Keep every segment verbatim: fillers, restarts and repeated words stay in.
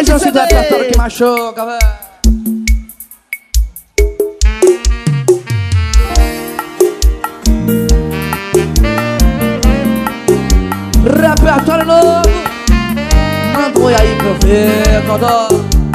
mais um do repertório que machuca, velho. Repertório novo. Manda um oi aí pra eu ver, Codó.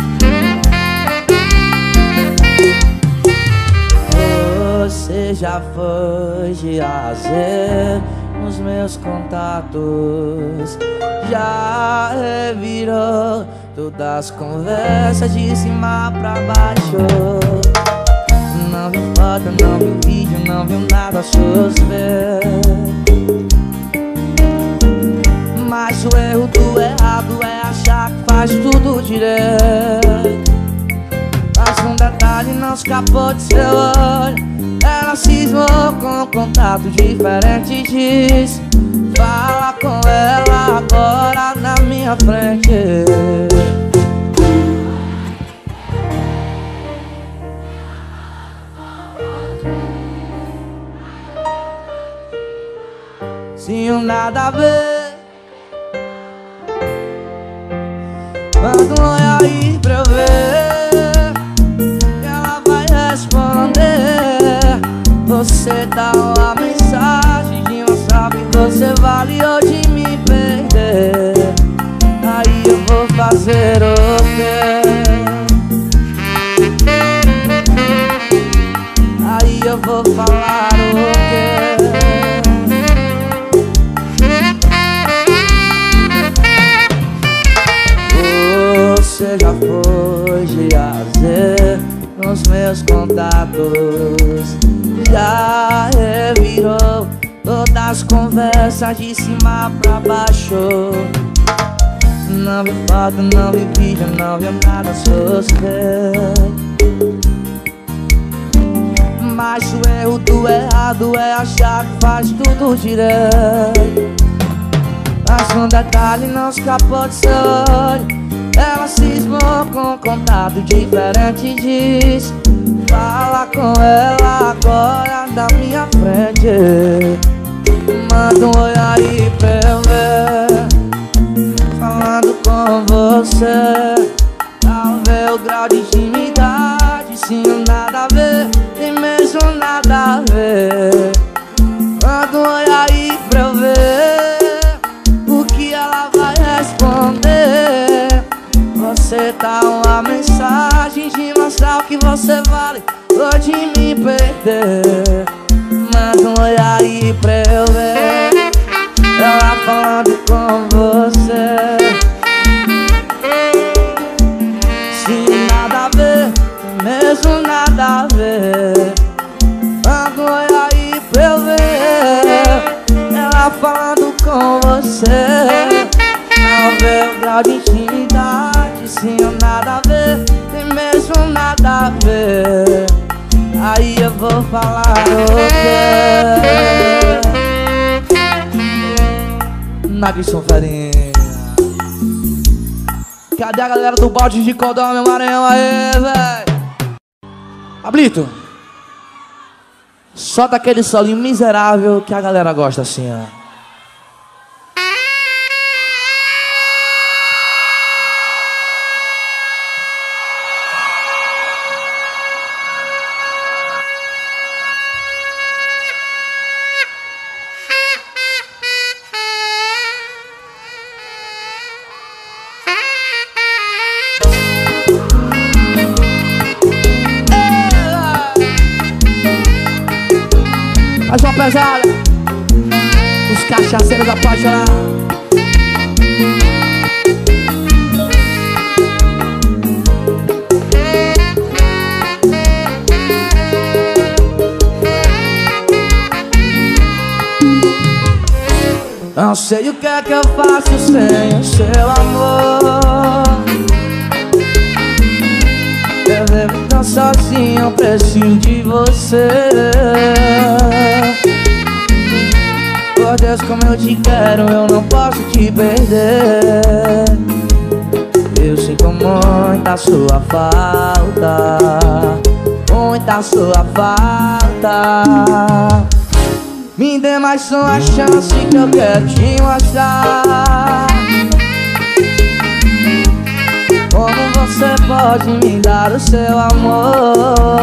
Você já foi de A a Z nos meus contatos, já revirou todas as conversas de cima pra baixo. Não viu foto, não viu vídeo, não viu nada a sofrer. Mas o erro do errado é achar que faz tudo direito. Mas um detalhe não escapou de seu olho. Ela cismou com um contato diferente. Diz: fala com ela agora na minha frente. Se um nada a ver, manda um oi aí pra eu ver. Ela vai responder. Você dá uma mensagem de mostrar que você vale ou de me perder. Aí eu vou fazer o quê? Aí eu vou falar o quê? Você já foi de A a Z nos meus contatos, já revirou todas as conversas de cima pra baixo. Não vi foto, não vi vídeo, não vi nada sofrer. Mas o erro do errado é achar que faz tudo direito. Mas um detalhe não escapou de seu olho. Ela cismou com um contato diferente. Diz: fala com ela agora da minha frente. Manda um oi aí pra eu ver. Falando com você, pra ver o grau de intimidade. Se não nada a ver, e mesmo nada a ver. Manda um oi aí pra eu ver o que ela vai responder. Você dá uma mensagem de mostrar o que você vale ou de me perder. Manda um oi aí pra eu ver. Ela falando com você. Se nada a ver, mesmo nada a ver. Manda um oi aí pra eu ver. Ela falando com você. Não vê o grau de intimidade. Se eu nada a ver, tem mesmo nada a ver. Aí eu vou falar o quê? Nagson Farinha. Cadê a galera do balde de Codó, meu Maranhão aí, véi? Pablito, solta aquele solinho miserável que a galera gosta assim, ó. Mais uma pesada. Os cachaceiros apaixonados. Não sei o que é que eu faço sem o seu amor. Eu vivo tão sozinho, eu preciso de você. Por Deus, como eu te quero, eu não posso te perder. Eu sinto muita sua falta, muita sua falta. Me dê mais uma chance que eu quero te mostrar você pode me dar o seu amor.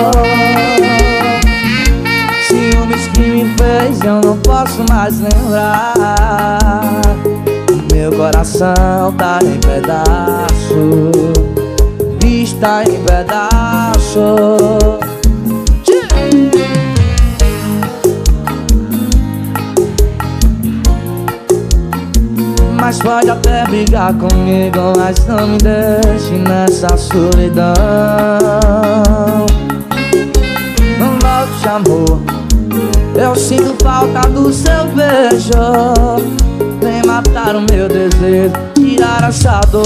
Ciúmes que me fez eu não posso mais lembrar. Meu coração tá em pedaço, está em pedaço. Mas pode até brigar comigo, mas não me deixe nessa solidão. Não volte, amor, eu sinto falta do seu beijo. Vem matar o meu desejo, tirar essa dor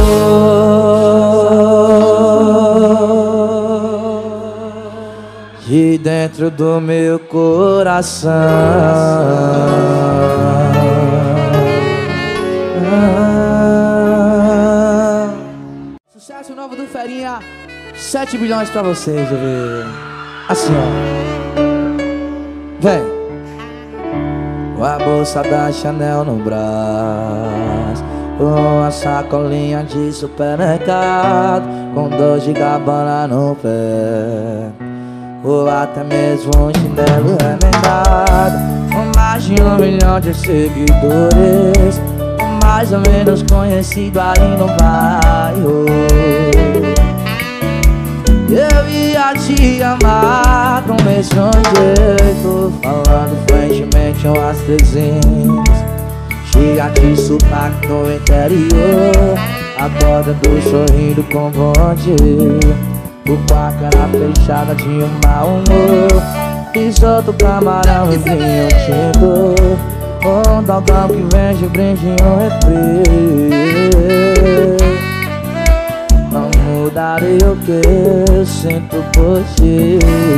de dentro do meu coração. Ah. Sucesso novo do Ferinha, sete bilhões pra vocês, bebê. Assim, ó. Vem. Com a bolsa da Chanel no braço, com a sacolinha de supermercado, com dois de Gabbana no pé, ou até mesmo um chinelo remendado, com mais de um milhão de seguidores, mais ou menos conhecido aí no bairro. Eu ia te amar com mesmo jeito, falando frentemente umas trezentas. Chega de sotaque no interior, acorda do sorrindo com bom dia, o com a cara fechada de um mau humor. E solta o camarão e vinho tinto, um dogão que vem de brinde e um refri. Não mudarei o que eu sinto por ti.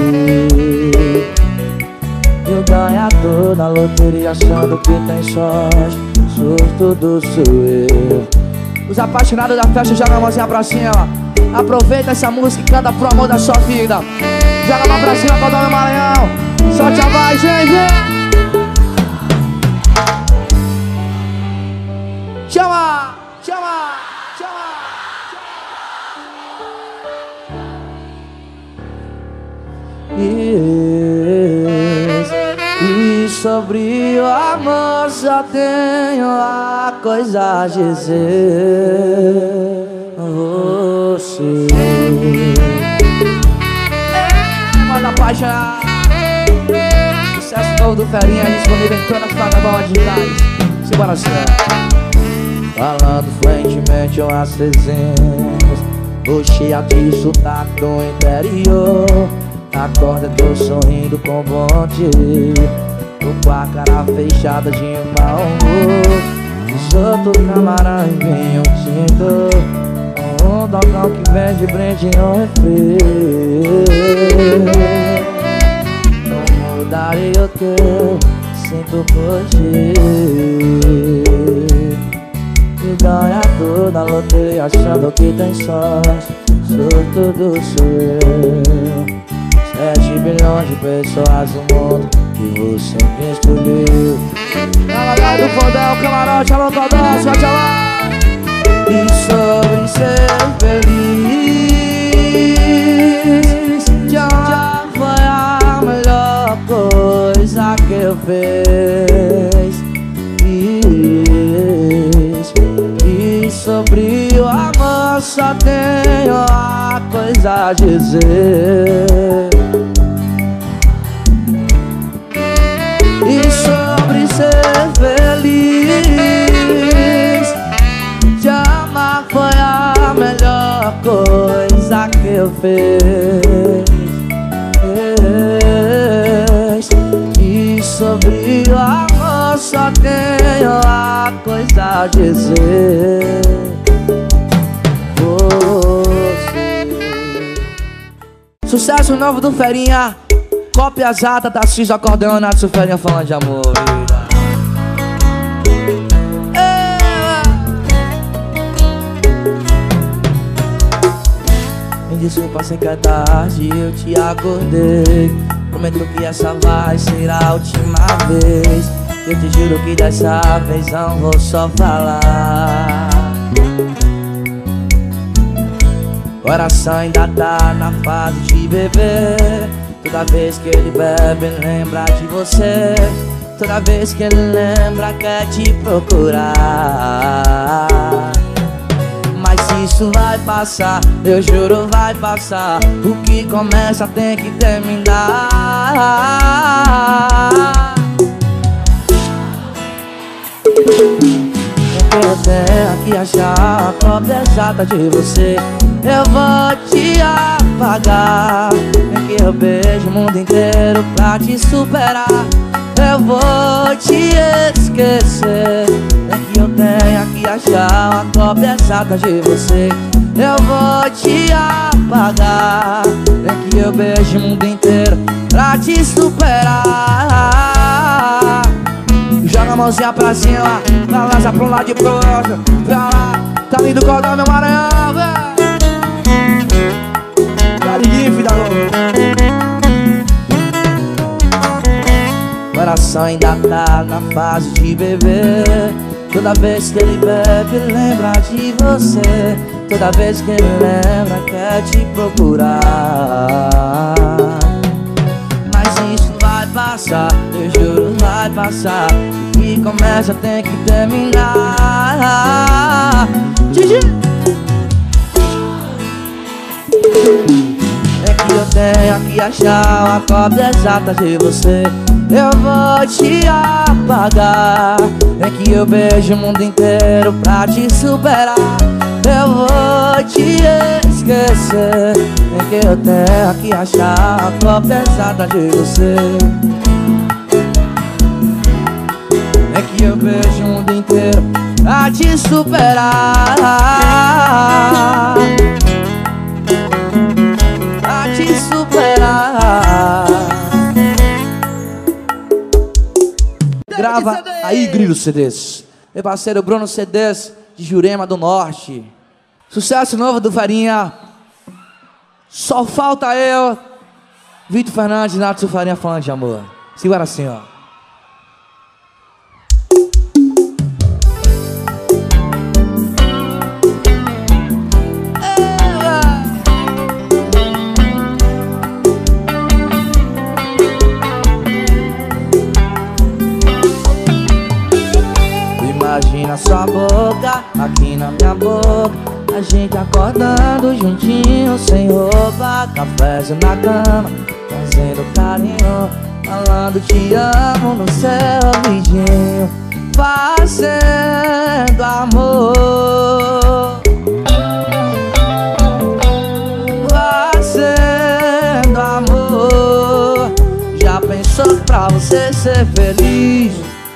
E o ganhador da loteria achando que tem sorte, surto do sou eu. Os apaixonados da festa jogam a mãozinha pra cima. Aproveita essa música e canta pro amor da sua vida. Joga a mão pra cima, Codó meu Maranhão. Solte a voz, gente. Chama, chama, chama. Yes. E sobre o amor só tenho a coisa a dizer. Você é, manda apaixonar. Sucesso novo do Ferinha, disponível em todas as plataformas digitais. Simbora, senhor. Falando fluentemente umas trezentas, cheia de sotaque do interior, acorda, tô sorrindo com bom dia, tô com a cara fechada de um mau humor. Solto camarão e vinho tinto, um dogão que vende brinde e um refri. Não mudarei o que eu sinto por ti. E ganhador da loteria achando que tem sorte, surto do sou eu. Sete bilhões de pessoas no mundo que você me escolheu. Galera do Fodão, camarote, alô Codó, sorte lá. E sobre ser feliz, já foi a melhor coisa que eu fiz. E sobre o amor só tenho a coisa a dizer. E sobre ser feliz, te amar foi a melhor coisa que eu fiz. E sobre o amor só tenho a coisa a dizer. Você. Sucesso novo do Ferinha, cópia exata da Cis acordeão, Natsu Ferinha falando de amor, vida. Me desculpa sem que é tarde, eu te acordei. Prometo que essa vai ser a última vez. Eu te juro que dessa vez não vou só falar. Coração ainda tá na fase de beber. Toda vez que ele bebe, lembra de você. Toda vez que ele lembra, quer te procurar. Mas isso vai passar, eu juro vai passar. O que começa tem que terminar. Eu tenho que achar a cópia exata de você. Eu vou te apagar. É que eu beijo o mundo inteiro pra te superar. Eu vou te esquecer. É que eu tenho que achar a cópia exata de você. Eu vou te apagar. É que eu beijo o mundo inteiro pra te superar. Joga a mãozinha pra cima, balança pra um lado e pro outro. Pra lá, tá lindo o cordão, meu Maranhão, velho. Tá lindinho, filho da louca. Coração ainda tá na fase de beber. Toda vez que ele bebe, lembra de você. Toda vez que ele lembra, quer te procurar. Mas isso vai passar, eu juro vai passar. O que começa tem que terminar. Gigi! É que eu tenho que achar a cópia exata de você. Eu vou te apagar. É que eu beijo o mundo inteiro pra te superar. Eu vou te esquecer. É que eu tenho que achar a cópia exata de você. É que eu beijo o mundo inteiro pra te superar. Pra te superar. Grava aí, Grilo C Ds. Meu parceiro Bruno C Ds de Jurema do Norte. Sucesso novo do Farinha. Só falta eu. Vitor Fernandes, Nato Farinha falando de amor. Segura assim, ó. Imagina sua boca aqui na minha boca. A gente acordando juntinho, sem roupa. Cafézinho na cama, fazendo carinho. Falando te amo no seu ouvidinho. Fazendo amor. Fazendo amor. Já pensou que pra você ser feliz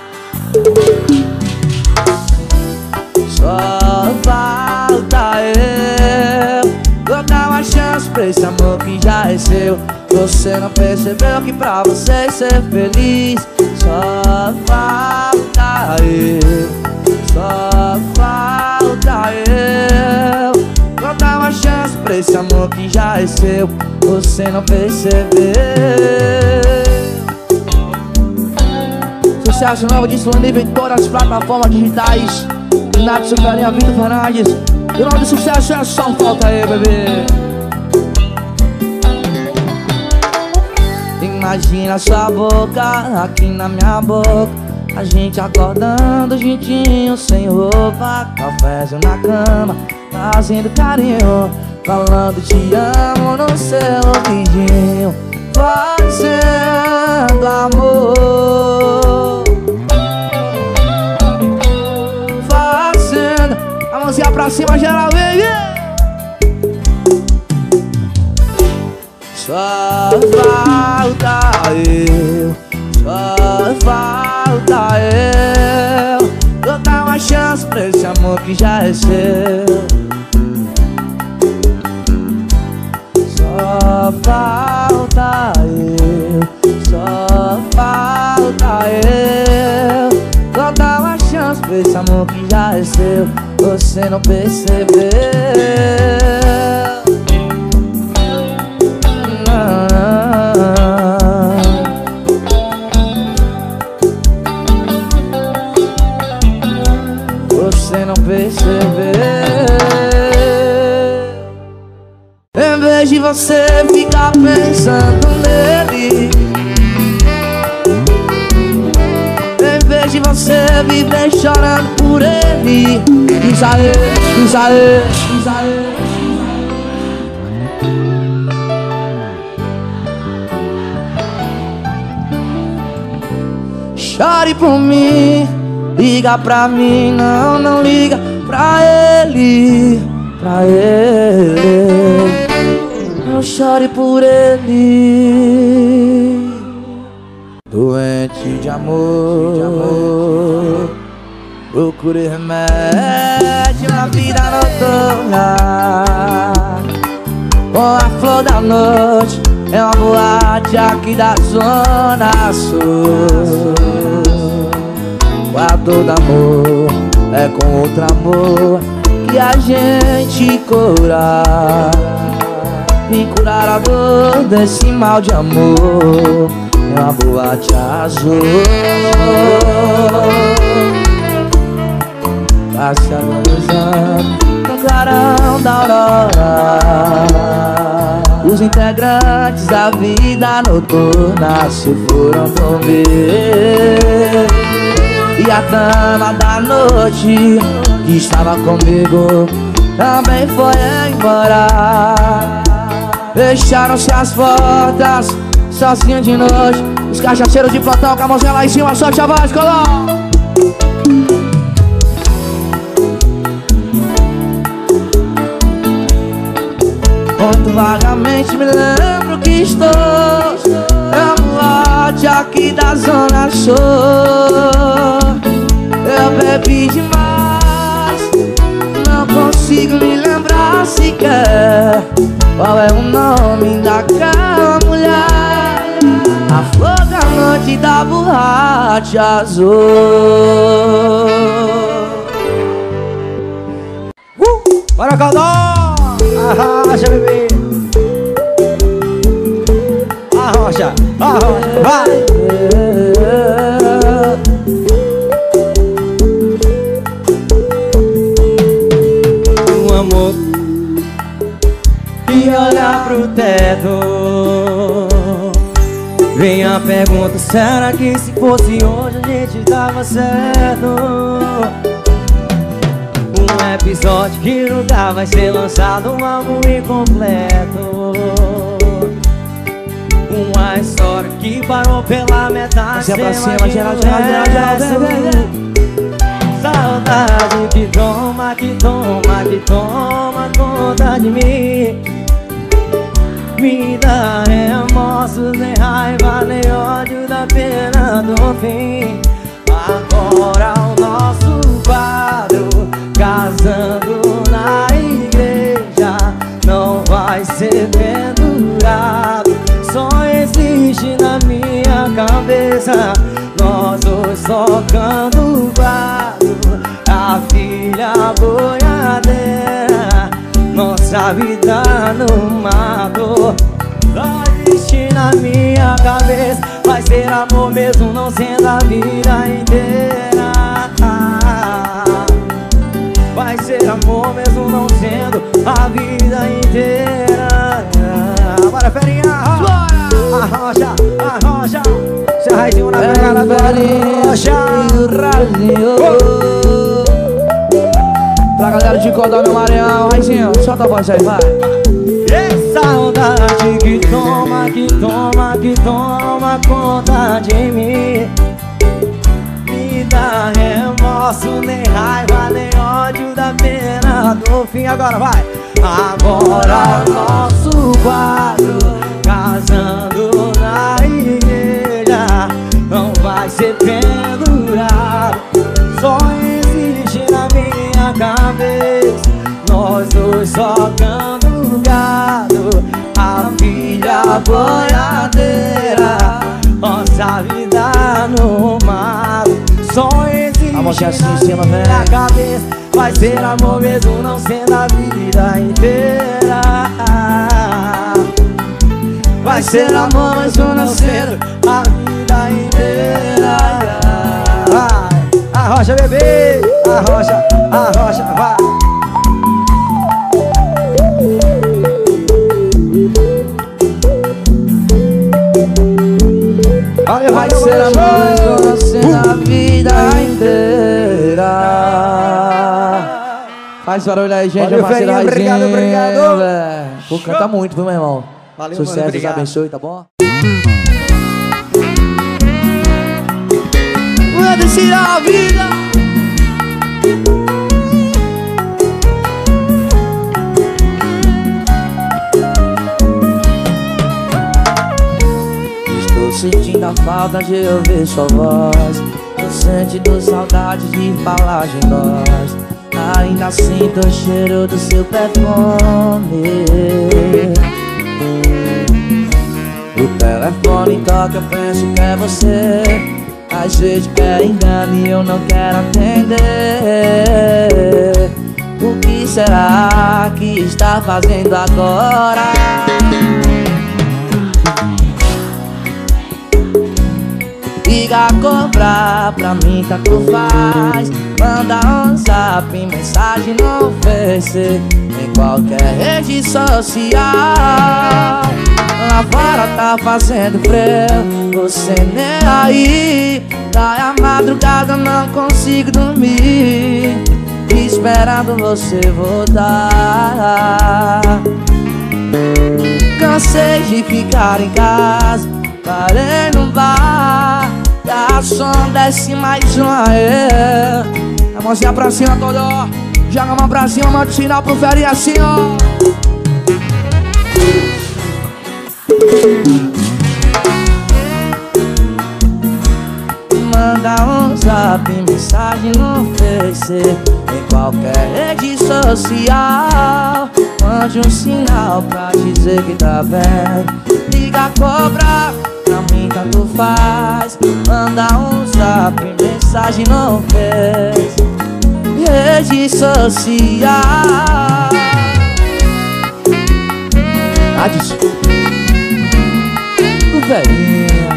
só falta eu? Vou dar uma chance pra esse amor que já é seu. Você não percebeu que pra você ser feliz só falta eu. Só falta eu. Vou dar uma chance pra esse amor que já é seu. Você não percebeu. Sucesso novo disponível em todas as plataformas digitais. Nato Farinha, Vitor Fernandes. O nome do sucesso é Só Falta Eu, bebê. Imagina sua boca aqui na minha boca. A gente acordando juntinho, sem roupa. Cafézinho na cama, fazendo carinho. Falando te amo no seu ouvidinho. Fazendo amor. A mãozinha pra cima, geral, baby. Só falta eu. Só falta eu. Vou dar uma chance pra esse amor que já é seu. Só falta eu. Só falta eu. Vou dar uma chance pra esse amor que já é seu. Você não percebeu. Não. Você não percebeu. vez de você ficar pensando nele, em vez de você viver chorando por ele, diz a ele, diz a ele, diz a ele. Chore por mim, liga pra mim, não, não liga pra ele, pra ele. Não chore por ele. Doente de amor, de amor, procure remédio na vida noturna. Com a flor da noite, é uma boate aqui da Zona Sul. Com a dor do amor, é com outro amor que a gente cura. Me curar a dor desse mal de amor é uma boate azul. Passe a luz no clarão da aurora. Os integrantes da vida noturna se foram dormir, e a dama da noite que estava comigo também foi embora. Fecharam-se as portas, sozinho de noite. Os cachaceiros de plantão com a mãozinha lá em cima, solte a voz, coloca. Muito vagamente me lembro que estou é uma boate aqui da Zona Sul. Eu bebi demais, não consigo me lembrar sequer qual é o nome daquela mulher. A flor da noite da boate azul. Uh! Bora, Caldão! Arrocha, bebê! Arrocha, arrocha, vai! Um amor e olhar pro teto. Vem a pergunta, será que se fosse hoje a gente tava certo? Um episódio que nunca vai ser lançado, um álbum incompleto. Uma história que parou pela metade. Cê pra cima, geral, geral, geral, geral, saudade que toma, que toma, que toma conta de mim. Me dá remorsos, nem raiva, nem ódio da pena do fim. Agora o nosso quadro, casando na igreja, não vai ser pendurado, só existe na minha cabeça. Nós dois tocando quadro, a filha boiadeira, nossa vida no mato. Só existe na minha cabeça, vai ser amor mesmo não sendo a vida inteira. Vai ser amor mesmo não sendo a vida inteira. Bora, ferinha! Arrocha, arrocha! Se raizinho na pegada, arrocha! Pra galera de Codó, meu Maranhão, raizinho, solta a voz aí, vai! E saudade que toma, que toma, que toma conta de mim. Me dá remorso, nem raiva, nem ódio da pena do fim. Agora vai! Agora o nosso quadro, casando na igreja, não vai ser pendurado, só existe na minha cabeça. Nós dois tocando gado, a filha boiadeira, nossa vida no mar. Só existe na minha cabeça, vai ser amor mesmo não sendo a vida inteira. Vai ser amor mesmo não sendo a vida inteira. Vai, arrocha, bebê, arrocha, arrocha, vai. Valeu, vai valeu, ser valeu, amor show. com você Uh. na vida inteira. Faz barulho aí, gente. Valeu, meu parceiro Ferinha, Raizinho, obrigado, obrigado. véi. Pô, canta muito, viu, meu irmão? Valeu, Sucesso, mano, Deus obrigado. abençoe, tá bom? Vai descer a vida. Estou sentindo a falta de ouvir sua voz. Tô sentindo saudade de falar de nós. Ainda sinto o cheiro do seu perfume. O telefone toca, eu penso que é você. Às vezes quer engano e eu não quero atender. O que será que está fazendo agora? Liga a cobrar, pra mim tanto faz. Manda um zap, mensagem no Face, em qualquer rede social. Lá fora tá fazendo frio, você nem aí. Cai a madrugada, não consigo dormir, esperando você voltar. Cansei de ficar em casa, parei no bar. Garçom, desce mais uma é. A mãozinha pra cima, todo. Joga a mão pra cima, manda o sinal pro Ferinha assim, ó. Manda um zap, mensagem no Face, em qualquer rede social. Mande um sinal pra dizer que tá bem. Liga a cobra, pra mim tanto faz. Manda um zap, mensagem no Face, rede social. Adis do Ferinha.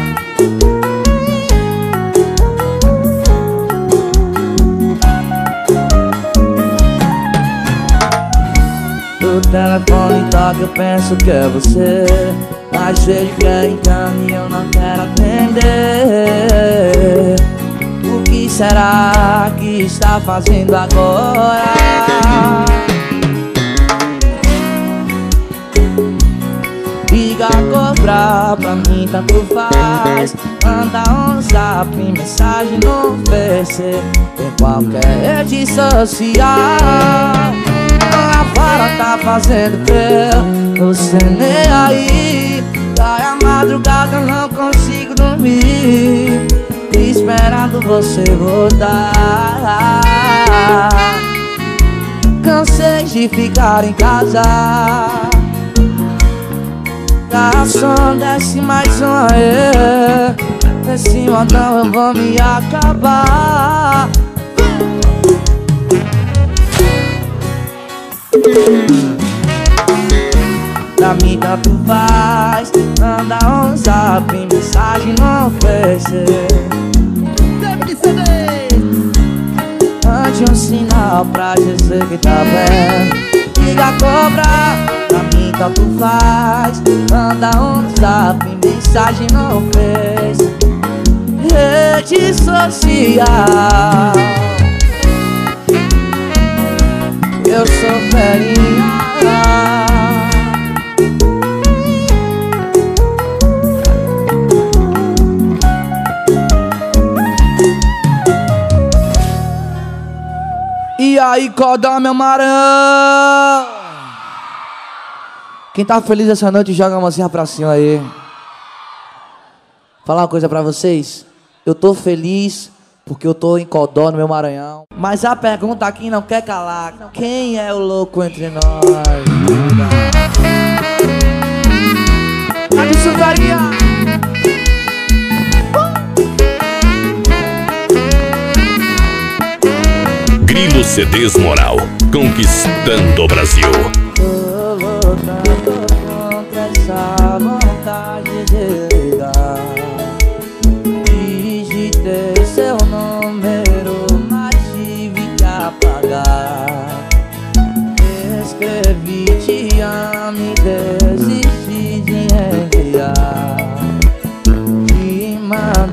O telefone toca, eu penso que é você. Mas sei que é engano e eu não quero atender. O que será que está fazendo agora? Liga a cobrar, pra mim tanto faz. Manda um zap, mensagem no Face, em qualquer rede social. Lá fora tá fazendo frio, você nem aí. Cai a madrugada, não consigo dormir, esperando você voltar. Cansei de ficar em casa. Garçom, desce mais uma é. Nesse modão eu vou me acabar. Pra mim tanto faz. Manda um zap, mensagem no Face, mande um sinal pra dizer que tá bem. Liga a cobra, pra mim tanto faz. Manda um zap, mensagem no Face, rede social. Eu sou Ferinha. E aí, Codó, meu Maranhão? Quem tá feliz essa noite, joga a mãozinha pra cima aí. Falar uma coisa pra vocês. Eu tô feliz porque eu tô em Codó, no meu Maranhão. Mas a pergunta aqui não quer calar: quem é o louco entre nós? Cadê o Ferinha? Grilo C Ds Moral, conquistando o Brasil. Tô lutando contra essa vontade de ligar. Digitei seu número, mas tive que apagar. Escrevi te amo e desisti de enviar. Te mandei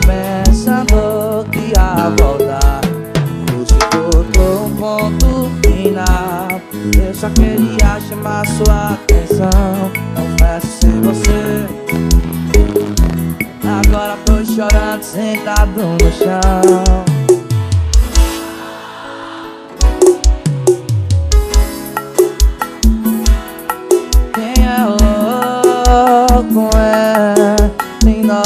pensando que ia voltar. Você botou um ponto final. Eu só queria chamar sua atenção. Confesso sem você. Agora tô chorando sentado no chão. Quem é louco é em nós.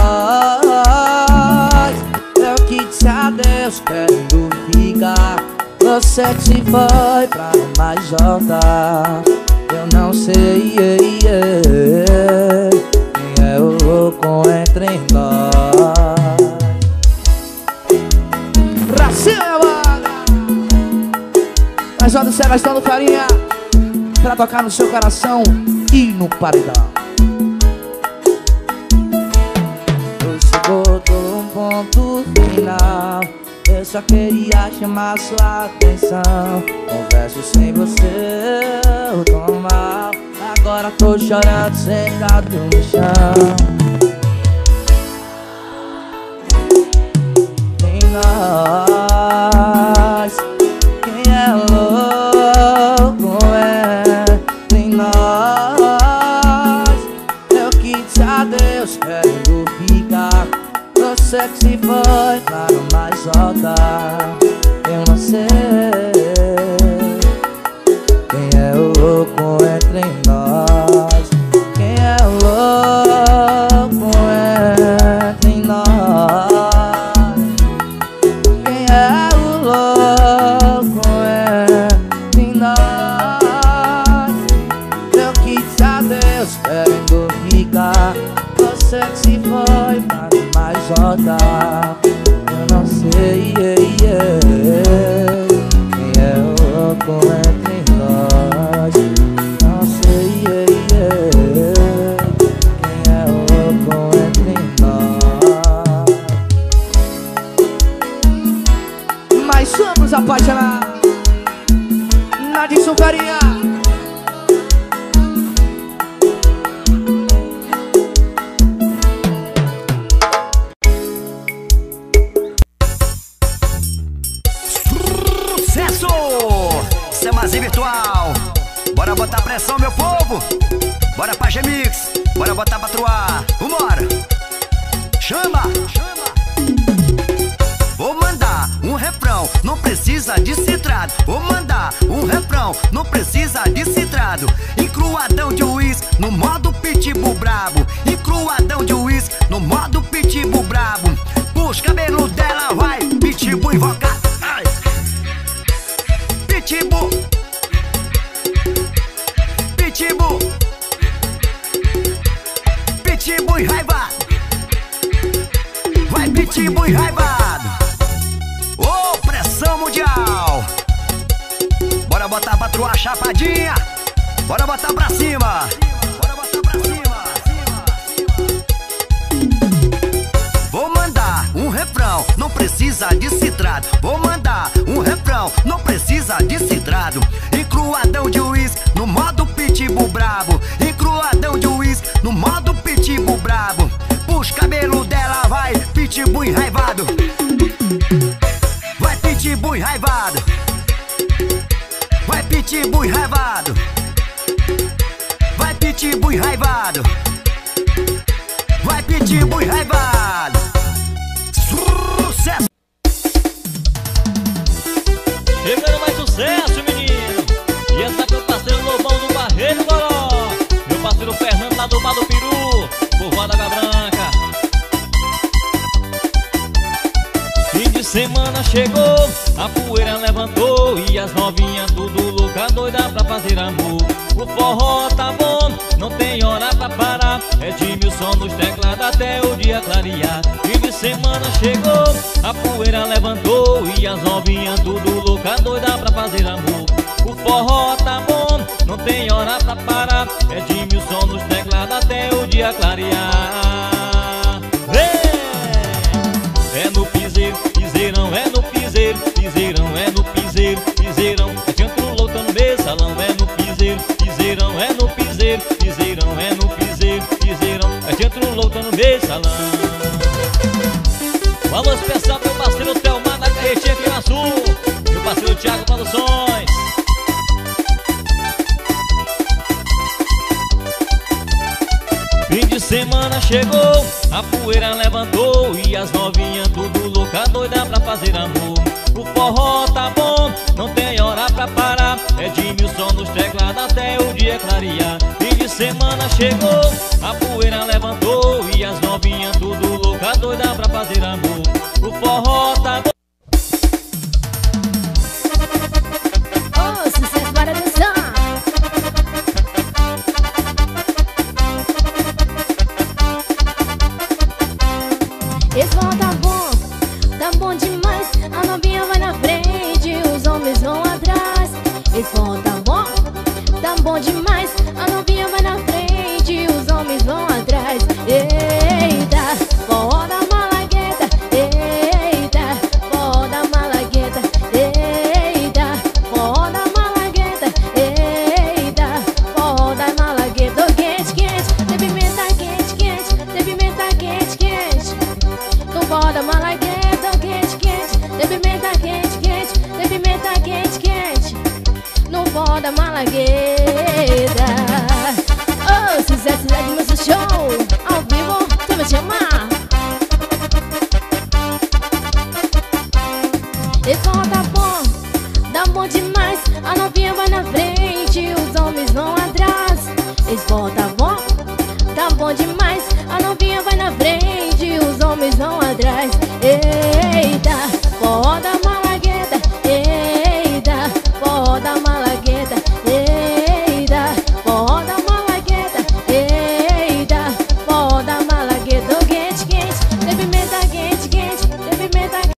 Eu que disse adeus querendo ficar. Você que se foi pra não mais voltar. Eu não sei, yeah, yeah. Quem é o louco entre nós. Pra cima, mano. Mas olha o Sebastião do Farinha pra tocar no seu coração e no paredão. Você botou um ponto final. Eu só queria chamar sua atenção. Converso sem você, eu tô mal. Agora tô chorando sentado no chão. Em nós. Quem é louco é em nós. Eu que disse adeus querendo ficar. Você que se foi pra não mais voltar. Eu não sei quem é o louco entre nós. Quem é o louco entre nós. Quem é o louco entre nós. Eu quis adeus querendo ficar. Você que se foi pra não mais voltar. Eu não sei, yeah, yeah. Quem é o louco entre nós. Não sei, yeah, yeah. Quem é o louco entre nós. Mas somos apaixonados. Nadinho Farinha. Virtual. Bora botar pressão, meu povo. Bora pra G-Mix. Bora botar pra truar. Vambora. Chama. Vou mandar um refrão, não precisa de citrado. Vou mandar um refrão, não precisa de citrado. Encruadão de uísque no modo pitbull brabo. Encruadão de uísque no modo pitbull brabo. Puxa cabelo dela, vai. Pitbull invocado. Ai. Pitbull. Pitbull, Pitbull enraivado. Vai Pitbull enraivado. Ô, oh, pressão mundial. Bora botar pra truar chapadinha. Bora botar pra cima. Bora botar pra cima. Vou mandar um refrão, não precisa de citrado. Vou mandar um refrão, não precisa de citrado. Encruadão de uísque no modo pitbull brabo. Encruadão de uísque no modo pitbull brabo. Puxa cabelo dela, vai pitbull enraivado. Vai pitbull enraivado. Vai pitbull enraivado. Vai pitbull enraivado. Vai pitbull enraivado. Sucesso. Chegando mais sucesso, menino. E essa é meu parceiro Lobão do Barreiro Goró. Meu parceiro Fernando lá do Bar do Peru, povoado da Água Branca. Fim de semana chegou, a poeira levantou e as novinhas tudo louca doida pra fazer amor. O forró tá bom, não tem hora pra parar. É time o som dos teclados até o dia clarear. Fim de semana chegou, a poeira levantou e as novinhas tudo louca doida pra fazer amor. O forró tá bom, não tem hora pra parar. É time o som dos teclados até o dia clarear. É, é no piseiro, piseirão, é no piseiro, piseirão, é no piseiro, piseirão. É centro louco no meu salão, é no piseiro, piseirão, é no piseiro, piseirão, é no piseiro, piseirão. É centro louco no meu salão. semana chegou, a poeira levantou e as novinhas tudo louca, doida pra fazer amor. O forró tá bom, não tem hora pra parar, é Edmilson nos teclados até o dia clarear. Fim de semana chegou, a poeira levantou e as novinhas tudo louca, doida pra fazer amor. O forró tá bom. Oh, sucesso para dançar. Esse forró tá bom, tá bom demais. A novinha vai na frente, os homens vão atrás. Esse forró tá bom, tá bom demais. A novinha vai na frente, os homens vão atrás. Eita, forró da malagueta. Eita, forró da malagueta. Eita, forró da malagueta. Eita, forró da malagueta. Oh, quente, quente, tem pimenta quente, quente, tem pimenta quente, quente. No forró da malagueta, oh, quente, quente, tem pimenta quente, quente, tem pimenta quente, quente. No forró da malagueta. Oh, sucesso é de nosso show. Ao vivo, tu me chamar. Esse forró tá bom, tá bom demais. A novinha vai na frente, os homens vão atrás. Esse forró tá bom, tá bom demais. A novinha vai na frente, os homens vão atrás. Eita, forró da malagueta. Eita, forró da malagueta. Eita, forró da malagueta. Eita, forró da malagueta. Oh, quente, quente, tem pimenta quente, quente, tem pimenta quente.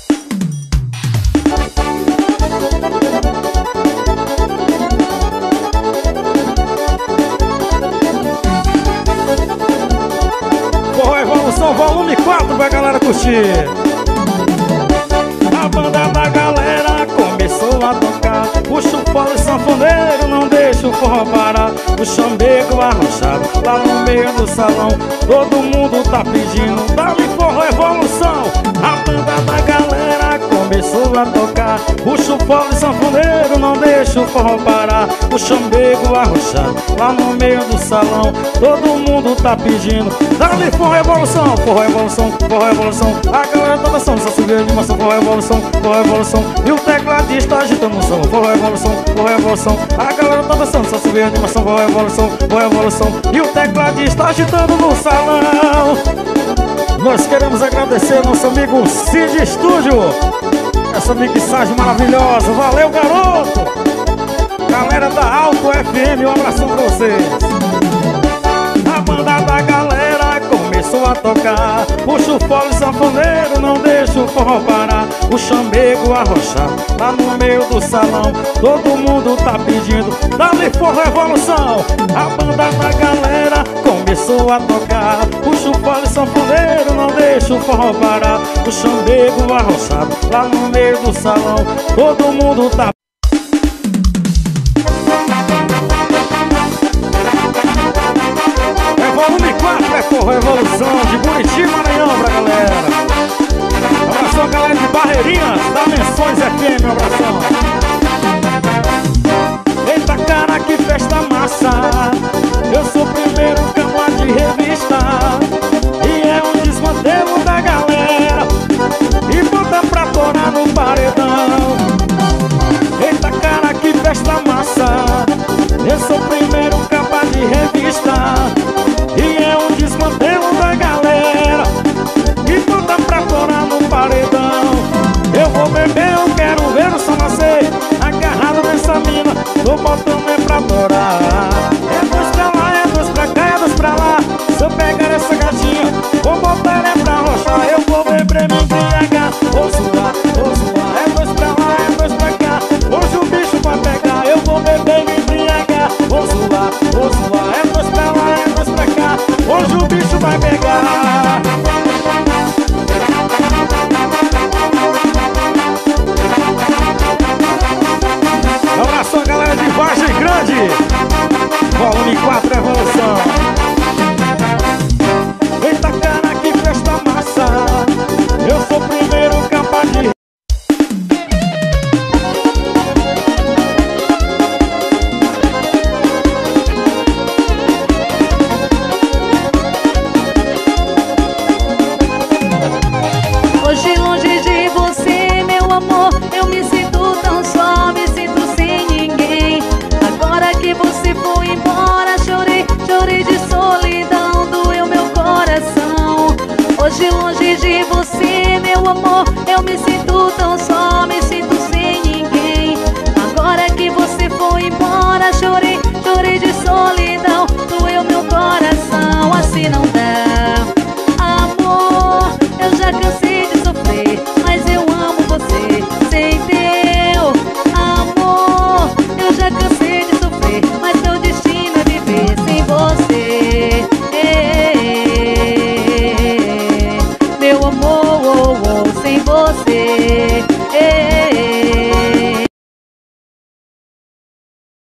Forró Evolução volume quatro pra galera curtir. A banda da galera começou a tocar. Puxa o polo e sanfoneiro, não deixa o forró parar. O chamego arrochado lá no meio do salão, todo mundo tá pedindo, dá-me Forró Evolução. A banda da galera começou a tocar. Puxa o polo e sanfoneiro, não deixa o forró parar. O chamego arrochado lá no meio do salão, todo mundo tá pedindo, dá-me Forró Evolução. Forró Evolução, Forró Evolução. A galera tá dançando, só subiu a animação. Forró Evolução, Forró Evolução. E o tecladista agitando o som. Forró Evolução, Forró Evolução. A galera tá dançando, só subiu a animação. Forró Evolução, Forró Evolução. E o tecladista agitando no salão. Nós queremos agradecer ao nosso amigo Cid Estúdio, essa mixagem maravilhosa. Valeu, garoto! Galera da Alto F M, um abração pra vocês. A banda da galera começou a tocar. Puxa o fole sanfoneiro, não deixa o forró parar. O chamego arrochado lá no meio do salão, todo mundo tá pedindo, dá-me Forró Evolução. A banda da galera começou a tocar. Puxa o fole sanfoneiro, não deixa o forró parar. O chamego arrochado lá no meio do salão, todo mundo tá. É Forró Evolução de Buriti, Maranhão, pra galera. Abração a galera de Barreirinhas, da Menções F M, um abração. Eita cara, que festa massa. Eu sou o primeiro cama de revista. E é um desmantelo da galera e bota pra torar no paredão. Eita cara, que festa massa. Eu sou o primeiro capa de revista. E é um desmantelo da galera e bota pra torar no paredão. Eu vou beber, eu quero ver o sol nascer. Agarrado nessa mina, tô botando é pra torar.